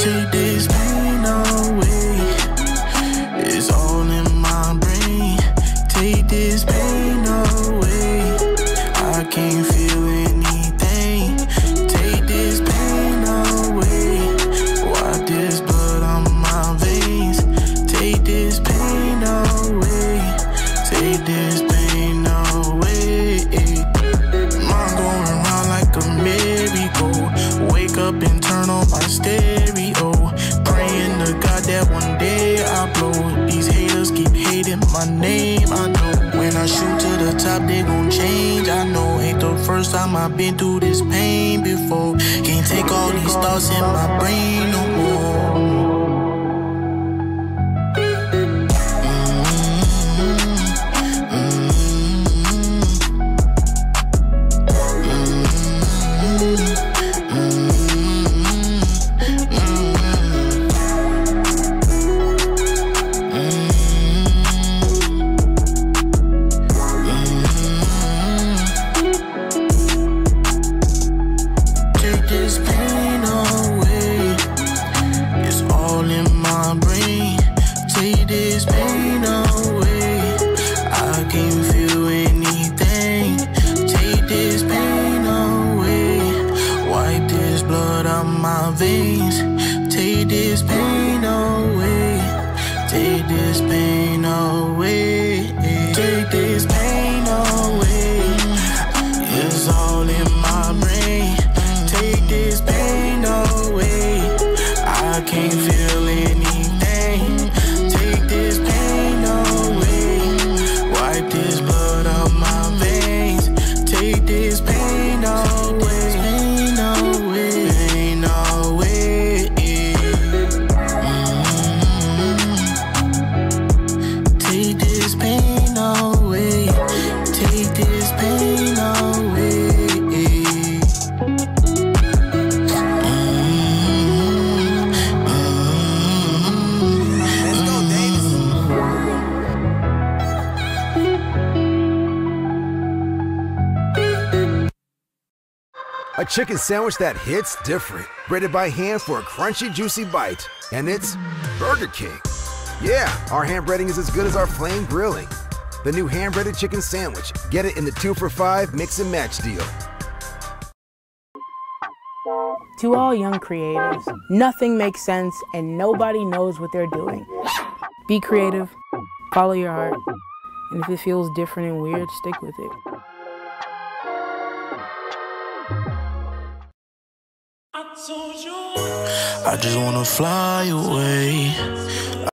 Take this pain away. It's all in my brain. Take this pain away. I can't feel anything. Take this pain away. Why this blood on my veins? Take this pain away. Take this pain away. Mind going around like a merry-go. Wake up and turn on my stereo. Praying to God that one day I blow. These haters keep hating my name, I know. When I shoot to the top, they gon' change, I know. Ain't the first time I've been through this pain before. Can't take all these thoughts in my brain no more. Take this pain away. Take this pain away. Take this pain away. It's all in my brain. Take this pain away. I can't feel anything. Take this pain away. Wipe this blood off my veins. Take this pain away. A chicken sandwich that hits different. Breaded by hand for a crunchy, juicy bite. And it's Burger King. Yeah, our hand breading is as good as our flame grilling. The new hand-breaded chicken sandwich. Get it in the 2 for $5 mix and match deal. To all young creatives, nothing makes sense and nobody knows what they're doing. Be creative, follow your heart, and if it feels different and weird, stick with it. I just wanna fly away.